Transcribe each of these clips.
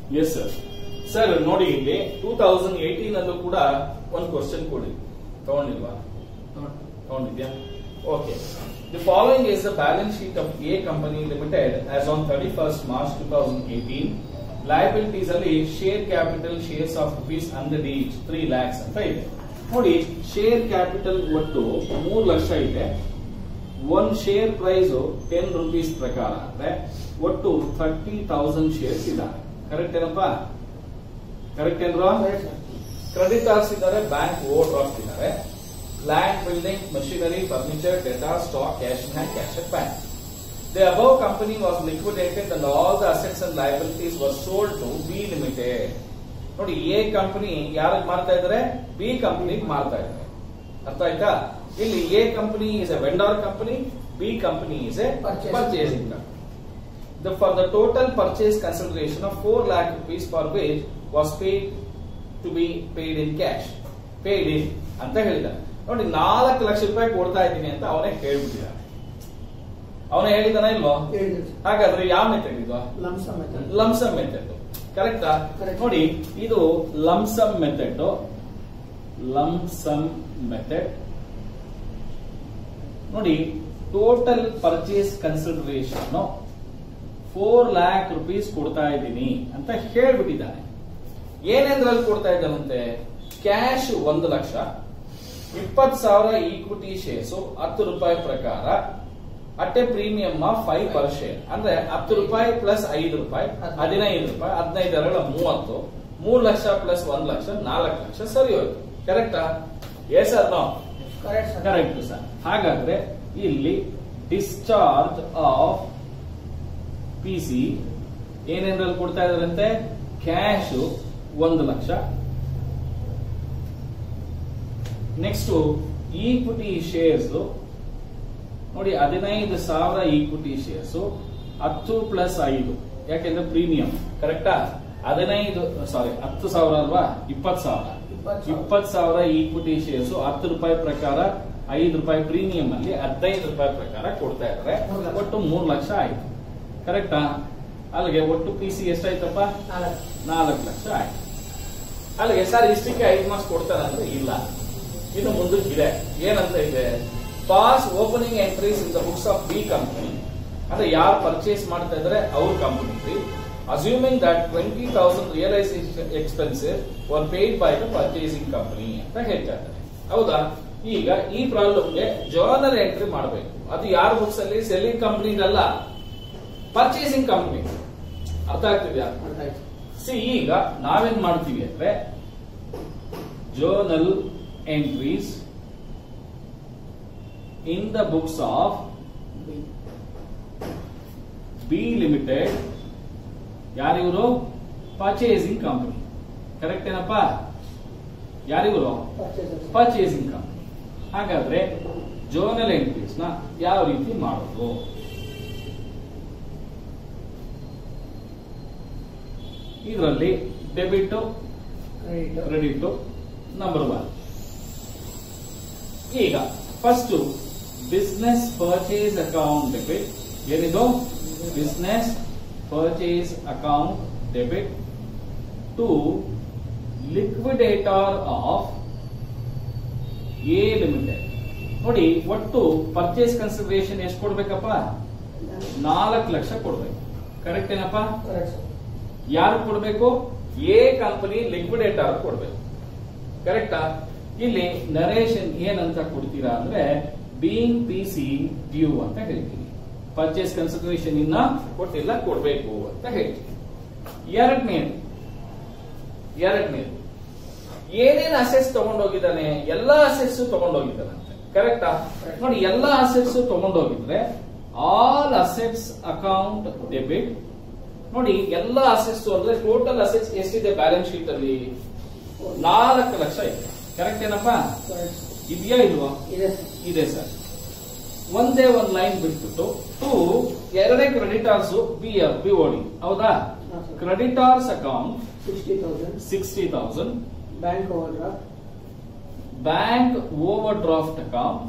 Yes sir. Sir ನೋಡಿ, ಇಲ್ಲಿ 2018 ಅಲ್ಲೂ ಕೂಡ ಒಂದು ಕ್ವಶನ್ ಕೊಡಿ. ತಗೊಂಡಿಲ್ವಾ? ತಗೊಂಡಿದ್ಯಾ? Okay. The following is the balance sheet of A Company Limited as on 31st March 2018. Liabilities ಅಲ್ಲಿ share capital shares of rupees 100 each 3 lakhs ಅಂತ ಇದೆ. ನೋಡಿ, ಶೇರ್ ಕ್ಯಾಪಿಟಲ್ ಒಟ್ಟು 3 ಲಕ್ಷ ಇದೆ. ಒಂದು ಶೇರ್ ಪ್ರೈಸ್ 10 ರೂಪೀಸ್ ಪ್ರಕಾರ ಅಂದ್ರೆ ಒಟ್ಟು 30,000 ಶೇರ್ಸ್ ಇದ್ದಾರೆ. ಕರೆಕ್ಟ್ ಏನಪ್ಪಾ? ಕರೆಕ್ಟ್ ಏನ್ರಾ? ಕ್ರೆಡಿಟರ್ಸ್ ಇದ್ದಾರೆ, ಬ್ಯಾಂಕ್ ಓವರ್ ಡ್ರಾಫ್ಟ್ ಇದ್ದಾರೆ, land, building, machinery, furniture, data, stock, cash in hand, cash at bank. The above company was liquidated and all the assets and liabilities were sold to B Limited. ನೋಡಿ, A company ಯಾರಿಗೆ ಮಾರ್ತಾ ಇದ್ದಾರೆ? B ಕಂಪನಿಗೆ ಮಾರ್ತಾ ಇದ್ದಾರೆ. ಅರ್ಥ ಆಯ್ತಾ? ಇಲ್ಲಿ A company is a vendor company, B company is a purchasing company. For the total purchase consideration of 4 lakh rupees for which was paid to be paid in cash. Paid in ಅಂತ ಹೇಳಿದ. ನೋಡಿ, 4 ಲಕ್ಷ ರೂಪಾಯಿ ಕೊಡ್ತಾ ಇದ್ದೀನಿ ಅಂತ ಅವನೇ ಹೇಳ್ಬಿಟ್ಟಿದ್ದಾನೆ. ಅವನೇ ಹೇಳಿದಾನ ಇಲ್ವೋ? ಹಾಗಾದ್ರೆ ಯಾವ ಮೆಥಡ್ ಇದು? Lump sum method. ಕರೆಕ್ಟಾ? ನೋಡಿ, ಇದು ಲಂಸಮ್ ಮೆಥಡ್. ಲಂಸಮ್ ಮೆಥಡ್ ನೋಡಿ, total purchase consideration 4 lakh rupees ಕೊಡ್ತಾ ಇದ್ದೀನಿ ಅಂತ ಹೇಳ್ಬಿಟ್ಟಿದ್ದಾನೆ. ಏನೇಂದ್ರಲ್ಲಿ ಕೊಡ್ತಾ ಇದ್ದಾನಂತೆ? ಕ್ಯಾಶ್ 1 ಲಕ್ಷ, 20,000 ಈಕ್ವಿಟಿ ಶೇರ್ಸ್ 10 ರೂಪಾಯಿ ಪ್ರಕಾರ, at a premium of 5 per share. ಅಂದ್ರೆ 10 ರೂಪಾಯಿ ಪ್ಲಸ್ 5 ರೂಪಾಯಿ 15 ರೂಪಾಯಿ, 15 30, 3 ಲಕ್ಷ ಪ್ಲಸ್ 1 ಲಕ್ಷ 4 ಲಕ್ಷ. ಸರಿ ಹೋಯ್ತು. ಕರೆಕ್ಟಾ? Yes sir? No? Correct sir. ಹಾಗಾದ್ರೆ ಇಲ್ಲಿ ಡಿಸ್ಚಾರ್ಜ್ ಆಫ್ ಪಿಸಿ ಏನೇನ್ರಲ್ಲಿ ಕೊಡ್ತಾ ಇದಾರಂತೆ? ಕ್ಯಾಶ್ 1 ಲಕ್ಷ, ನೆಕ್ಸ್ಟ್ ಈಕ್ವಿಟಿ ಶೇರ್ಸ್ ನೋಡಿ 15,000 ಈಕ್ವಿಟಿ ಶೇರ್ಸ್, 10 ಪ್ಲಸ್ 5 ಯಾಕೆಂದ್ರೆ ಪ್ರೀಮಿಯಂ. ಕರೆಕ್ಟಾ? 10,000 ಅಲ್ವಾ? 20,000 ಈಕ್ವಿಟಿ ಶೇರ್ಸ್ 10 ರೂಪಾಯಿ ಪ್ರಕಾರ, 5 ರೂಪಾಯಿ ಪ್ರೀಮಿಯಂ ಅಲ್ಲಿ 15 ರೂಪಾಯಿ ಪ್ರಕಾರ ಕೊಡ್ತಾ ಇದ್ದಾರೆ. ಒಟ್ಟು 3 ಲಕ್ಷ ಆಯ್ತು. ಕರೆಕ್ಟಾ? ಅಲ್ಲಿಗೆ ಒಟ್ಟು ಪಿಸಿ ಎಷ್ಟಾಯ್ತಪ್ಪ? 4 ಲಕ್ಷ ಆಯ್ತು. ಅಲ್ಲಿಗೆ ಸರ್ ಇಷ್ಟಕ್ಕೆ 5 ಮಾರ್ಕ್ಸ್ ಕೊಡ್ತಾರೆ ಅಂದ್ರೆ ಇಲ್ಲ, ಇನ್ನು ಮುಂದಕ್ಕಿದೆ. ಏನಂತ ಇದೆ? Pass opening entries in the books of B company. ಅಂದ್ರೆ ಯಾರು ಪರ್ಚೇಸ್ ಮಾಡ್ತಾ ಇದ್ದಾರೆ ಅವ್ರ company. Assuming that 20,000 realisation expenses were paid by the purchasing company ಅಂತ ಹೇಳ್ತಾ ಇದ್ದಾರೆ. ಹೌದಾ? ಈಗ ಈ ಪ್ರಾಬ್ಲಮ್ಗೆ ಜರ್ನಲ್ ಎಂಟ್ರಿ ಮಾಡಬೇಕು. ಅದು ಯಾರ ಬುಕ್ಸ್ ಅಲ್ಲಿ? ಸೆಲ್ಲಿಂಗ್ ಕಂಪನಿದಲ್ಲ, ಪರ್ಚೇಸಿಂಗ್ ಕಂಪನಿ. ಅರ್ಥ ಆಗ್ತಿದ್ಯಾ? ಈಗ ನಾವೇನ್ ಮಾಡ್ತೀವಿ ಅಂದ್ರೆ journal entries in the books of B Limited. ಯಾರಿವರು? Purchasing company. ಕರೆಕ್ಟ್ ಏನಪ್ಪಾ? ಯಾರಿವರು? Purchasing company. ಹಾಗಾದ್ರೆ ಜರ್ನಲ್ ಎಂಟ್ರೀಸ್ ನ ಯಾವ ರೀತಿ ಮಾಡೋದು? ಇದರಲ್ಲಿ ಡೆಬಿಟ್, ಕ್ರೆಡಿಟ್ ನಂಬರ್ 1. ಈಗ first business purchase account debit. ಏನಿದು? Business purchase account debit to liquidator of A limited. ನೋಡಿ, ಒಟ್ಟು ಪರ್ಚೇಸ್ ಕನ್ಸಿಡರೇಷನ್ ಎಷ್ಟು ಕೊಡ್ಬೇಕಪ್ಪ? 4 ಲಕ್ಷ ಕೊಡ್ಬೇಕು. ಕರೆಕ್ಟ್ ಏನಪ್ಪ? ಯಾರು ಕೊಡ್ಬೇಕು? ಎ ಕಂಪನಿ ಲಿಕ್ವಿಡೇಟರ್ ಕೊಡ್ಬೇಕು. ಕರೆಕ್ಟಾ? ಇಲ್ಲಿ ನರೇಶನ್ ಏನಂತ ಕೊಡ್ತೀರಾ ಅಂದ್ರೆ ಬೀಯಿಂಗ್ ಪಿಸಿ ಡ್ಯೂ ಅಂತ ಹೇಳ್ತೀವಿ. ಪರ್ಚೇಸ್ ಕನ್ಸಿಡರೇಷನ್ ಇನ್ನ ಕೊಟ್ಟಿಲ್ಲ, ಕೊಡ್ಬೇಕು ಅಂತ ಹೇಳ್ತೀವಿ. ಎರಡನೇದು ಏನೇನು ಅಸೆಟ್ಸ್ ತಗೊಂಡೋಗಿದ್ದಾನೆ? ಎಲ್ಲಾ ಅಸೆಟ್ಸ್ ತಗೊಂಡೋಗಿದ್ದಾನಂತೆ. ಕರೆಕ್ಟಾ? ನೋಡಿ, ಎಲ್ಲಾ ಅಸೆಟ್ಸ್ ತಗೊಂಡೋಗಿದ್ರೆ ಆಲ್ ಅಸೆಟ್ಸ್ ಅಕೌಂಟ್ ಡೆಬಿಟ್. ನೋಡಿ, ಎಲ್ಲಾ ಅಸೆಟ್ಸ್ ಅಂದ್ರೆ ಟೋಟಲ್ ಅಸೆಟ್ಸ್ ಎಷ್ಟಿದೆ ಬ್ಯಾಲೆನ್ಸ್ ಶೀಟ್ ಅಲ್ಲಿ? 4 ಲಕ್ಷ ಇದೆ. ಕರೆಕ್ಟ್ ಏನಪ್ಪಾ? ಇದೆಯಾ ಇಲ್ವಾ? ಇದೆ ಸರ್. ಒಂದೇ ಒಂದು ಲೈನ್ ಬಿಟ್ಬಿಟ್ಟು ಎರಡೇ ಕ್ರೆಡಿಟರ್ಸ್ ಬಿಒಡಿ. ಹೌದಾ? Creditors account 60,000, bank overdraft account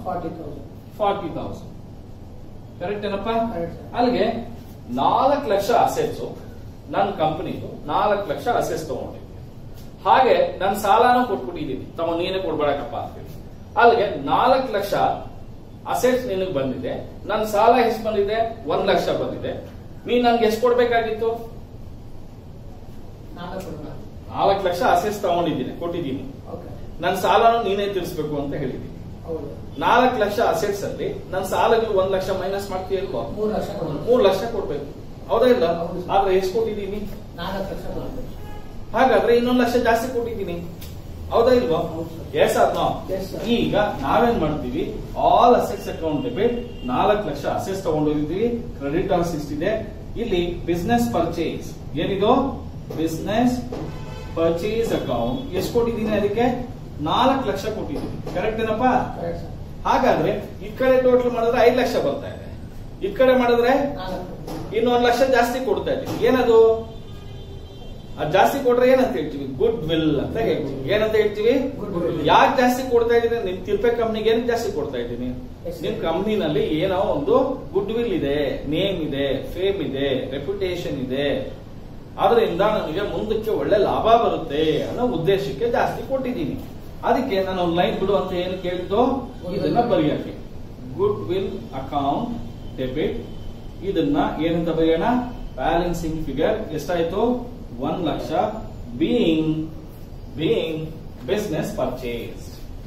40,000. ಕರೆಕ್ಟ್ ಏನಪ್ಪಾ? ಅಲ್ಲಿಗೆ 4 ಲಕ್ಷ ಅಸೆಟ್ಸ್, ನನ್ನ ಕಂಪನಿದು 4 ಲಕ್ಷ ಅಸೆಸ್ ತಗೊಂಡಿದ್ದೀನಿ. ಹಾಗೆ ನನ್ನ ಸಾಲನೂ ಕೊಟ್ಬಿಟ್ಟಿದ್ದೀನಿ, ನೀನೇ ಕೊಡ್ಬೇಡಕ್ಕಪ್ಪ ಅಂತೇಳಿ. ಅಲ್ಲಿಗೆ 4 ಲಕ್ಷ ಅಸೆಟ್ಸ್ ನಿನಗೆ ಬಂದಿದೆ, ನನ್ನ ಸಾಲ ಎಷ್ಟು ಬಂದಿದೆ? 1 ಲಕ್ಷ ಬಂದಿದೆ. ನೀನ್ ನನ್ಗೆ ಎಷ್ಟು ಕೊಡ್ಬೇಕಾಗಿತ್ತು? 4 ಲಕ್ಷ ಅಸೆಟ್ಸ್ ತಗೊಂಡಿದ್ದೀನಿ, ಕೊಟ್ಟಿದ್ದೀನಿ. ನನ್ನ ಸಾಲನು ನೀನೇ ತೀರಿಸಬೇಕು ಅಂತ ಹೇಳಿದ್ದೀನಿ. 4 ಲಕ್ಷ ಅಸೆಟ್ಸ್ ಅಲ್ಲಿ ನನ್ನ ಸಾಲಗಳು 1 ಲಕ್ಷ ಮೈನಸ್ ಮಾಡ್ತೀಯಲ್ವಾ? 3 ಲಕ್ಷ ಕೊಡ್ಬೇಕು, ಹೌದಾ ಇಲ್ಲ? ಆದ್ರೆ ಎಷ್ಟು ಕೊಟ್ಟಿದ್ದೀನಿ? 4 ಲಕ್ಷ. ಹಾಗಾದ್ರೆ 1 ಲಕ್ಷ ಜಾಸ್ತಿ ಕೊಟ್ಟಿದ್ದೀನಿ, ಹೌದಾ ಇಲ್ವಾ? Yes or no? ಈಗ ನಾವೇನ್ ಮಾಡ್ತೀವಿ, ಆಲ್ ಅಸೆಟ್ಸ್ ಅಕೌಂಟ್ ಡೆಬಿಟ್ 4 ಲಕ್ಷ ಅಸೆಟ್ಸ್ ತಗೊಂಡಿದ್ದೀವಿ, ಕ್ರೆಡಿಟರ್ಸ್ ಇಷ್ಟಿದೆ. ಇಲ್ಲಿ ಬಿಸ್ನೆಸ್ ಪರ್ಚೇಸ್ ಏನಿದು? ಬಿಸ್ನೆಸ್ ಪರ್ಚೇಸ್ ಅಕೌಂಟ್ ಎಷ್ಟು ಕೊಟ್ಟಿದ್ದೀನಿ? ಅದಕ್ಕೆ 4 ಲಕ್ಷ ಕೊಟ್ಟಿದ್ದೀನಿ. ಕರೆಕ್ಟ್ ಏನಪ್ಪಾ? ಹಾಗಾದ್ರೆ ಈ ಕಡೆ ಟೋಟಲ್ ಮಾಡಿದ್ರೆ 5 ಲಕ್ಷ ಬರ್ತಾ ಇದೆ, ಈ ಕಡೆ ಮಾಡಿದ್ರೆ 1 ಲಕ್ಷ ಜಾಸ್ತಿ ಕೊಡ್ತಾ ಇದ್ದೀನಿ. ಏನದು? ಅದು ಜಾಸ್ತಿ ಕೊಟ್ರೆ ಏನಂತ ಹೇಳ್ತೀವಿ? ಗುಡ್ ವಿಲ್ ಅಂತ ಹೇಳ್ತೀವಿ. ಏನಂತ ಹೇಳ್ತೀವಿ? ಯಾಕೆ ಜಾಸ್ತಿ ಕೊಡ್ತಾ ಇದ್ದೀನಿ? ನಿಮ್ ತಿರ್ಪೆ ಕಂಪ್ನಿಗೆ ಏನ್ ಜಾಸ್ತಿ ಕೊಡ್ತಾ ಇದ್ದೀನಿ? ನಿಮ್ ಕಂಪ್ನಿನಲ್ಲಿ ಏನೋ ಒಂದು ಗುಡ್ ವಿಲ್ ಇದೆ, ನೇಮ್ ಇದೆ, ಫೇಮ್ ಇದೆ, ರೆಪ್ಯುಟೇಷನ್ ಇದೆ, ಅದರಿಂದ ನನಗೆ ಮುಂದಕ್ಕೆ ಒಳ್ಳೆ ಲಾಭ ಬರುತ್ತೆ ಅನ್ನೋ ಉದ್ದೇಶಕ್ಕೆ ಜಾಸ್ತಿ ಕೊಟ್ಟಿದ್ದೀನಿ. ಅದಕ್ಕೆ ನಾನು ಒಂದು ಲೈನ್ ಬಿಡು ಅಂತ ಏನು ಕೇಳಿದ್ದು, ಇದನ್ನ ಬರೆಯಕ್ಕೆ. ಗುಡ್ ವಿಲ್ ಅಕೌಂಟ್ ಡೆಬಿಟ್, ಇದನ್ನ ಏನಂತ ಬರೆಯೋಣ? ಬ್ಯಾಲೆನ್ಸಿಂಗ್ ಫಿಗರ್ ಎಷ್ಟಾಯ್ತು? 1 ಲಕ್ಷ ಬೀಯಿಂಗ್ ಬಿಸ್ನೆಸ್ ಪರ್ಚೇಸ್.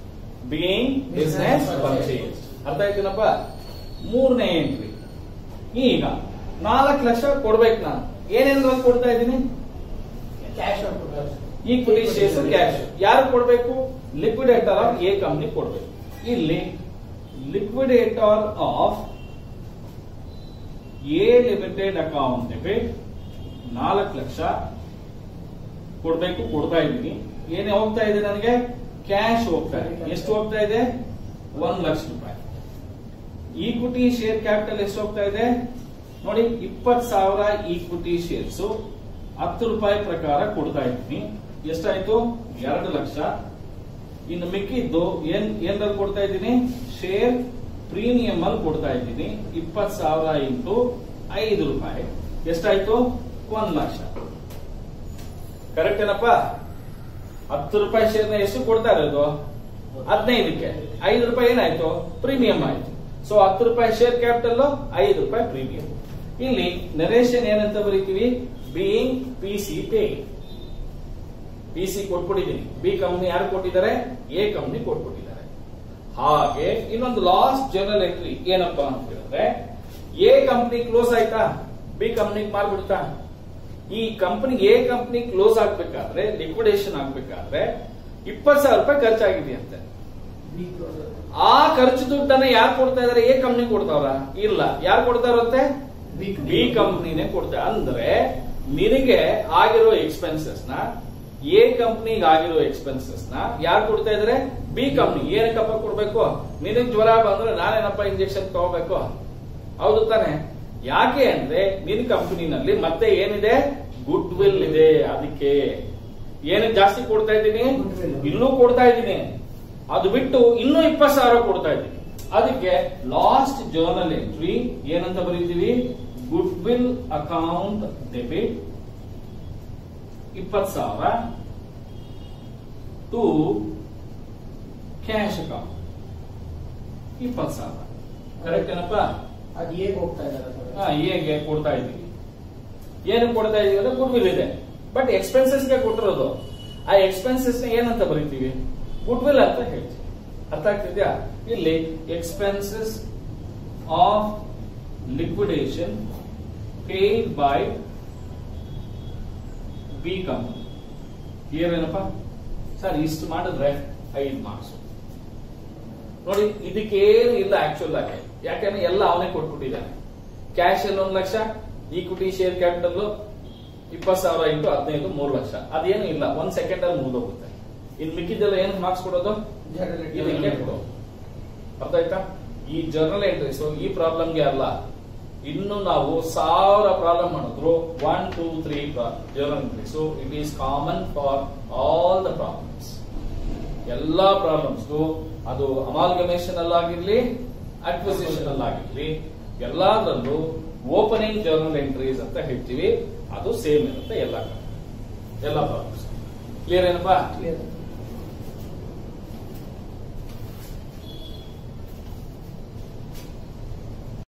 ಅರ್ಥ ಆಯ್ತೇನಪ್ಪ? 3ನೇ ಎಂಟ್ರಿ. ಈಗ 4 ಲಕ್ಷ ಕೊಡ್ಬೇಕು. ನಾನು ಏನೇನು ಕೊಡ್ತಾ ಇದ್ದೀನಿ? Cash, equity shares, cash. ಯಾರು ಕೊಡ್ಬೇಕು? ಲಿಕ್ವಿಡೇಟರ್ ಆಫ್ ಎ ಕಂಪ್ನಿ ಕೊಡ್ಬೇಕು. ಇಲ್ಲಿ liquidator of A limited account debit 4 ಲಕ್ಷ ಕೊಡ್ಬೇಕು, ಕೊಡ್ತಾ ಇದ್ದೀನಿ. ಏನೇ ಹೋಗ್ತಾ ಇದೆ ನನಗೆ? ಕ್ಯಾಶ್ ಹೋಗ್ತಾ ಇದೆ. ಎಷ್ಟು ಹೋಗ್ತಾ ಇದೆ? 1 ಲಕ್ಷ ರೂಪಾಯಿ. ಈಕ್ವಿಟಿ ಶೇರ್ ಕ್ಯಾಪಿಟಲ್ ಎಷ್ಟು ಹೋಗ್ತಾ ಇದೆ ನೋಡಿ? 20,000 ಈಕ್ವಿಟಿ ಶೇರ್ಸ್ 10 ರೂಪಾಯಿ ಪ್ರಕಾರ ಕೊಡ್ತಾ ಇದ್ದೀನಿ. ಎಷ್ಟಾಯ್ತು? 2 ಲಕ್ಷ. ಇನ್ನು ಮಿಕ್ಕಿದ್ದು ಏನ್ರಲ್ಲಿ ಕೊಡ್ತಾ ಇದ್ದೀನಿ? ಶೇರ್ ಪ್ರೀಮಿಯಂ ಅಲ್ಲಿ ಕೊಡ್ತಾ ಇದ್ದೀನಿ. 20,000 ಇಂಟು 5 ರೂಪಾಯಿ ಎಷ್ಟಾಯ್ತು? 1 ಲಕ್ಷ. ಕರೆಕ್ಟ್ ಏನಪ್ಪ? 10 ರೂಪಾಯಿ ಶೇರ್ನ ಎಷ್ಟು ಕೊಡ್ತಾ ಇರೋದು? 15ಕ್ಕೆ 5 ರೂಪಾಯಿ ಏನಾಯ್ತು? ಪ್ರೀಮಿಯಂ ಆಯ್ತು. ಸೊ 10 ರೂಪಾಯಿ ಶೇರ್ ಕ್ಯಾಪಿಟಲ್, 5 ರೂಪಾಯಿ ಪ್ರೀಮಿಯಂ. ಇಲ್ಲಿ ನರೇಶನ್ ಏನಂತ ಬರೀತೀವಿ? Being PC pay. ಪಿಸಿ ಕೊಟ್ಬಿಟ್ಟಿದ್ದೀನಿ. ಬಿ ಕಂಪ್ನಿ ಯಾರು ಕೊಟ್ಟಿದ್ದಾರೆ? ಎ ಕಂಪ್ನಿ ಕೊಟ್ಬಿಟ್ಟಿದ್ದಾರೆ. ಹಾಗೆ ಇನ್ನೊಂದು ಲಾಸ್ಟ್ ಜರ್ನಲ್ ಎಂಟ್ರಿ ಏನಪ್ಪಾ ಅಂತ ಹೇಳಿದ್ರೆ, ಎ ಕಂಪ್ನಿ ಕ್ಲೋಸ್ ಆಯ್ತಾ? ಬಿ ಕಂಪ್ನಿಗೆ ಮಾರ್ಬಿಡ್ತಾ? ಈ ಕಂಪನಿ ಎ ಕಂಪನಿ ಕ್ಲೋಸ್ ಆಗ್ಬೇಕಾದ್ರೆ, ಲಿಕ್ವಿಡೇಷನ್ ಆಗ್ಬೇಕಾದ್ರೆ 20,000 ರೂಪಾಯಿ ಖರ್ಚಾಗಿದೆಯಂತೆ. ಆ ಖರ್ಚು ದುಡ್ಡನ್ನ ಯಾರು ಕೊಡ್ತಾ ಇದಾರೆ? ಎ ಕಂಪನಿ ಕೊಡ್ತಾವ್ರ? ಇಲ್ಲ. ಯಾರು ಕೊಡ್ತಾ ಇರುತ್ತೆ? ಬಿ ಕಂಪನಿನೇ ಕೊಡ್ತಾ. ಅಂದ್ರೆ ನಿನಗೆ ಆಗಿರೋ ಎಕ್ಸ್ಪೆನ್ಸಸ್ ನ, ಎ ಕಂಪನಿಗೆ ಆಗಿರೋ ಎಕ್ಸ್ಪೆನ್ಸಸ್ ನ ಯಾರು ಕೊಡ್ತಾ ಇದಾರೆ? B company. ಏನಕ್ಕಪ್ಪ ಕೊಡ್ಬೇಕು? ನಿನಗೆ ಜ್ವರ ಬಂದ್ರೆ ನಾನೇನಪ್ಪ ಇಂಜೆಕ್ಷನ್ ತಗೋಬೇಕು? ಹೌದು ತಾನೆ? ಯಾಕೆ ಅಂದ್ರೆ ನಿನ್ ಕಂಪನಿನಲ್ಲಿ ಮತ್ತೆ ಏನಿದೆ? ಗುಡ್ ವಿಲ್ ಇದೆ. ಅದಕ್ಕೆ ಏನಕ್ಕೆ ಜಾಸ್ತಿ ಕೊಡ್ತಾ ಇದ್ದೀನಿ? ಇಲ್ಲೂ ಕೊಡ್ತಾ ಇದ್ದೀನಿ. ಅದು ಬಿಟ್ಟು ಇನ್ನೂ 20,000 ಕೊಡ್ತಾ ಇದ್ದೀನಿ. ಅದಕ್ಕೆ ಲಾಸ್ಟ್ ಜರ್ನಲ್ ಎಂಟ್ರಿ ಏನಂತ ಬರೀತೀವಿ? Goodwill account debit 20,000 to cash account 20,000. Correct ಏನಪ್ಪ? ಅದು ಹೇಗೆ ಹೋಗ್ತಾ ಇದ್ದಾರೆ? ಹೇಗೆ ಕೊಡ್ತಾ ಇದ್ದೀವಿ? ಏನು ಕೊಡ್ತಾ ಇದೀವಿ ಅಂದ್ರೆ ಗುಡ್ ವಿಲ್ ಇದೆ, ಬಟ್ ಎಕ್ಸ್ಪೆನ್ಸಸ್ಗೆ ಕೊಟ್ಟಿರೋದು. ಆ ಎಕ್ಸ್ಪೆನ್ಸಸ್ ಏನಂತ ಬರೀತೀವಿ? ಗುಡ್ ವಿಲ್ ಅಂತ ಹೇಳ್ತೀವಿ. ಅರ್ಥ ಆಗ್ತಿದ್ಯಾ? ಇಲ್ಲಿ expenses of liquidation paid by B company. ಏನಪ್ಪ ಸರ್ ಇಷ್ಟು ಮಾಡಿದ್ರೆ 5 ಮಾರ್ಕ್ಸ್ ನೋಡಿ. ಇದಕ್ಕೇನು ಇಲ್ಲ ಆಕ್ಚುಲ್ ಆಗಿ, ಯಾಕಂದ್ರೆ ಎಲ್ಲ ಅವನೇ ಕೊಟ್ಬಿಟ್ಟಿದ್ದಾನೆ. ಕ್ಯಾಶ್ ಅಲ್ಲಿ 1 ಲಕ್ಷ, ಈಕ್ವಿಟಿ ಶೇರ್ ಕ್ಯಾಪಿಟಲ್ 20,000 ಇಂಟು 15 3 ಲಕ್ಷ. ಅದೇನು ಇಲ್ಲ, 1 ಸೆಕೆಂಡ್ ಅಲ್ಲಿ ಮುಗಿದೋಗುತ್ತೆ. ಇನ್ ಮಿಕ್ಕಿದ್ದೆಲ್ಲ ಏನು ಮಾರ್ಕ್ಸ್ ಕೊಡೋದು? ಇದಕ್ಕೆ ಕೊಡೋದು. ಅರ್ಥ ಆಯ್ತಾ? ಈ ಜರ್ನಲ್ ಎಂಟ್ರೀಸ್ ಈ ಪ್ರಾಬ್ಲಮ್ಗೆ ಅಲ್ಲ, ಇನ್ನು ನಾವು 1000 ಪ್ರಾಬ್ಲಮ್ ಮಾಡಿದ್ರು 1 2 3 journal entries. It is common for all the problems. ಎಲ್ಲಾ ಪ್ರಾಬ್ಲಮ್ಸ್ ಅದು ಅಮಾಲ್ಗಮೇಷನ್ ಅಲ್ಲಾಗಿರ್ಲಿ, ಅಕ್ವಿಸಿಷನ್ ಅಲ್ಲಾಗಿರ್ಲಿ, ಎಲ್ಲಾದ್ರಲ್ಲೂ ಓಪನಿಂಗ್ ಜರ್ನಲ್ ಎಂಟ್ರೀಸ್ ಅಂತ ಹೇಳ್ತೀವಿ. ಅದು ಸೇಮ್ ಇರುತ್ತೆ ಎಲ್ಲ ಪ್ರಾಬ್ಲಮ್ಸ್. ಕ್ಲಿಯರ್ ಏನಪ್ಪಾ? ಕ್ಲಿಯರ್.